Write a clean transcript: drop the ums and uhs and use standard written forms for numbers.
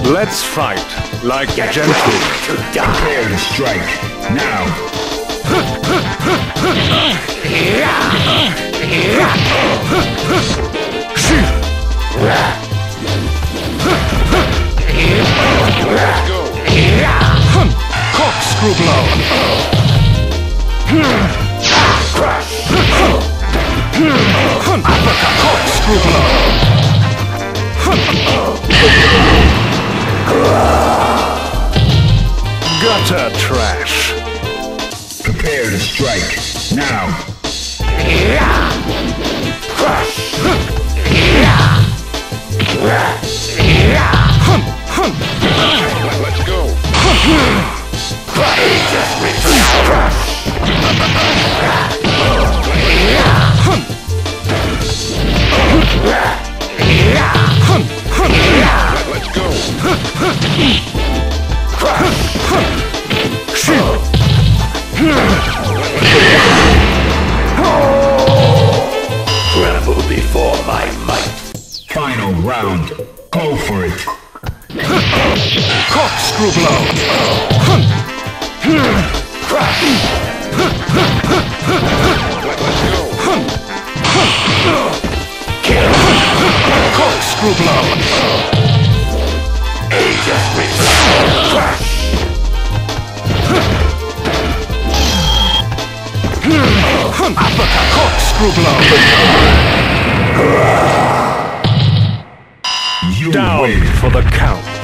Let's fight like gentlemen. Prepare to strike. Now. Corkscrew blow. Corkscrew blow. Gutter trash. Prepare to strike. Now. Let's go. Let's go. Tremble before my might. Final round. Go for it. Corkscrew blow. Corkscrew blow. Aegis Uppercut. Corkscrew blow. You Down win. for the count.